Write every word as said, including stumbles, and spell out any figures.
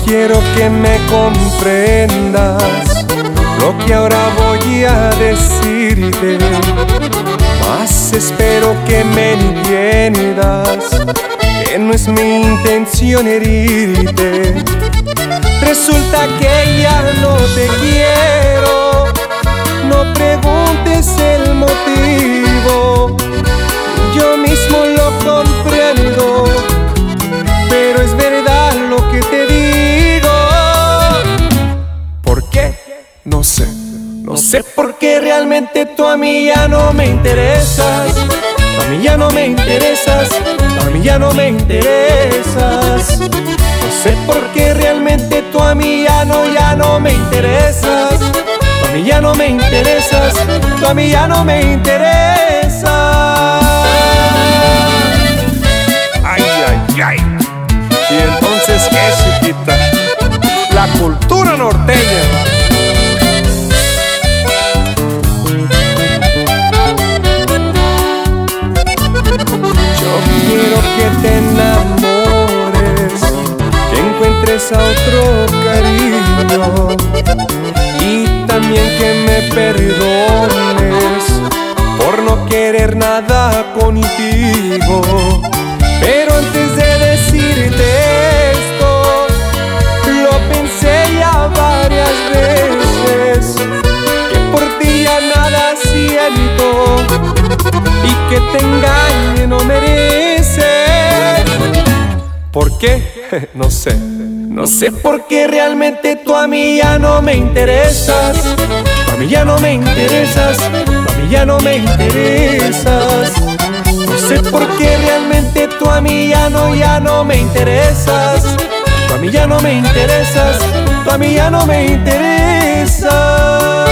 quiero que me comprendas lo que ahora voy a decirte, mas espero que me entiendas, que no es mi intención herirte. Resulta que ya no te quiero, no preguntes el motivo, yo mismo lo comprendo, pero es verdad lo que te digo. ¿Por qué? No sé, no sé por qué realmente tú a mí ya no me interesas. Tú a mí ya no me interesas, tú a mí ya no me interesas. No sé por qué realmente tú a mí ya no, ya no me interesas. Tú a mí ya no me interesas, tú a mí ya no me interesas. Ay, ay, ay. Y entonces, ¿qué, chiquita? La cultura norteña. Yo quiero que te enamores, que encuentres a otro cariño, y también que me perdones por no querer nada contigo. Pero antes de decirte esto, lo pensé ya varias veces, que por ti ya nada siento y que te engañe no mereces. ¿Por qué? No sé, no sé por qué realmente tú a mí ya no me interesas. Tú a mí ya no me interesas, tú a mí ya no me interesas. No sé por qué realmente tú a mí ya no, ya no me interesas. Tú a mí ya no me interesas, tú a mí ya no me interesas.